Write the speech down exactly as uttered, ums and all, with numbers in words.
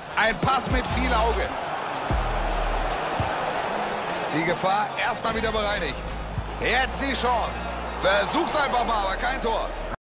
Ein Pass mit viel Auge. Die Gefahr erstmal wieder bereinigt. Jetzt die Chance. Versuch's einfach mal, aber kein Tor.